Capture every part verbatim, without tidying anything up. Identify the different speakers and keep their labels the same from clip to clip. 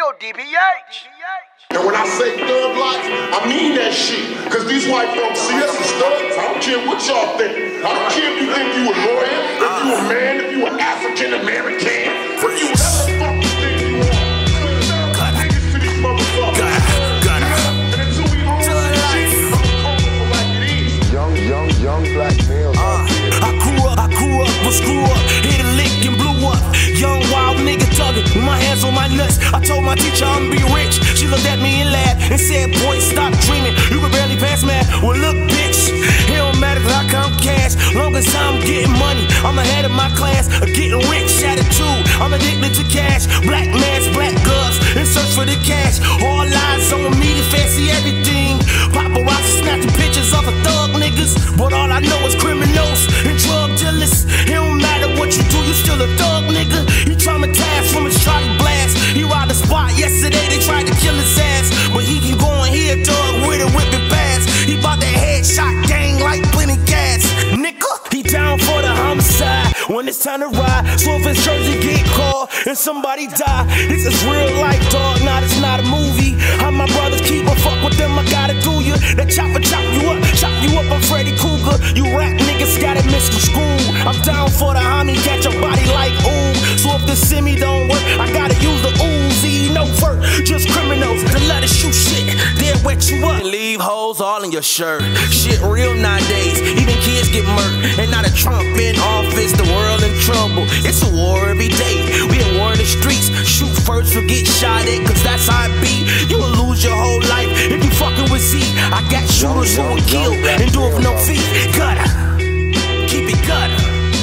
Speaker 1: Yo, D B H.
Speaker 2: And when I say thug life, I mean that shit. Cause these white folks see us as thugs. I don't care what y'all think. I don't care if you think you a lawyer, if you a man, if you an African American, if you whatever the fuck you think you are. Cut niggas to these motherfuckers. Got it. And until we own this shit, I'm comfortable like it is. Young, young, young black males.
Speaker 3: Uh, I grew up, I grew up, was screw up, hit a lick and blew up. Young wild nigga tugging with my hands on my nuts. I told my teacher I'm gonna be rich. She looked at me and laughed and said, boy, stop dreaming. You can barely pass math. Well, look, bitch, it don't matter cause I count cash. Long as I'm getting money, I'm ahead of my class. A getting rich attitude, I'm addicted to cash. Black mans, black girls, in search for the cash. All eyes on me to fancy everything. Paparazzi snatching pictures of a thug niggas. But all I know is criminals and drug dealers. It don't matter what you do, you still a thug nigga. He traumatized from his Charlie blast. He robbed a spot yesterday, they tried to kill his ass. But he keep going here, dog, with a whipping pass. He bought that headshot gang like plenty gas. Nigga, he down for the homicide when it's time to ride. So if his jersey get caught and somebody die, this is real life, dog, nah, it's not a movie. How my brothers keep a fuck with them, I gotta do you. That chopper chop you up, chop you up, I'm Freddy Krueger. You rap niggas gotta miss the school. I'm down for the homie, catch a body like ooh. So if the semi don't work, I gotta use the Uzi. No fur, just criminals to let us shoot shit. Then wet you up and leave holes all in your shirt. Shit real nowadays, even kids get murked. And now the Trump in office, the world in trouble. It's a war every day, we at war in the streets. Shoot first, forget shot at, cause that's how it be. You will lose your whole life if you fucking with Zee. I got shooters who will kill and do it for no fee. Gutter, keep it gutter.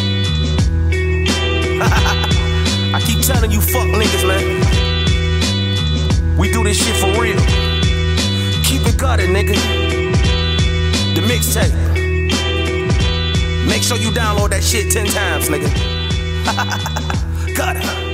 Speaker 3: I keep telling you fuck niggas, man. We do this shit for real. Keep it gutter, nigga. The mixtape. Make sure you download that shit ten times, nigga. Gutter.